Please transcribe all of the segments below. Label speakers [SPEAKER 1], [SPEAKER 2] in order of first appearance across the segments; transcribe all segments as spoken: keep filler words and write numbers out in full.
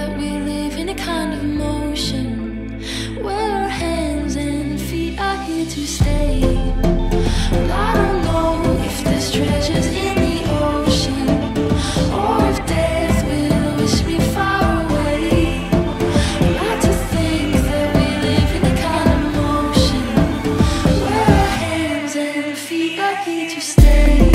[SPEAKER 1] that we live in a kind of motion where our hands and feet are here to stay. Well, I don't know if there's treasures in the ocean or if death will wish me far away. I like to think that we live in a kind of motion where our hands and feet are here to stay.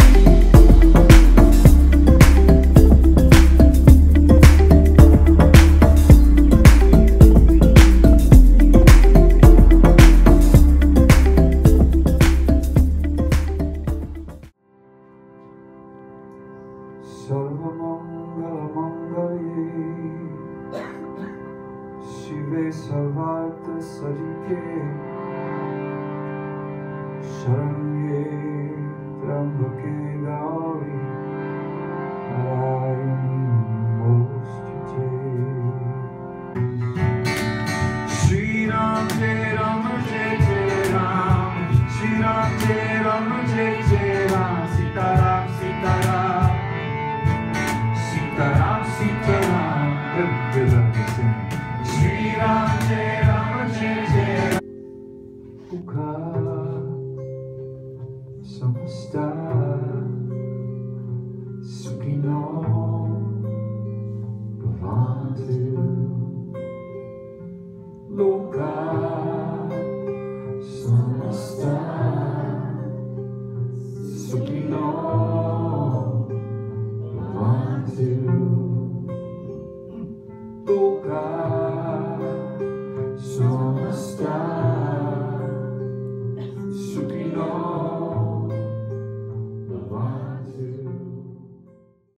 [SPEAKER 2] शिवे सर्वार्थ सरिके शरण्ये त्र्यंबके गौरी नारायणी नमोस्तुते। श्री राम जय राम जय जय राम, श्री राम जय राम जय जय Ram, Sitaram Sitaram Sitaram Sitaram. Shri Ram Jai Ram Jai Jai Pukha Samasta Sukhino Bhavantu Loka Samasta Sukhino Bhavantu Loka Samasta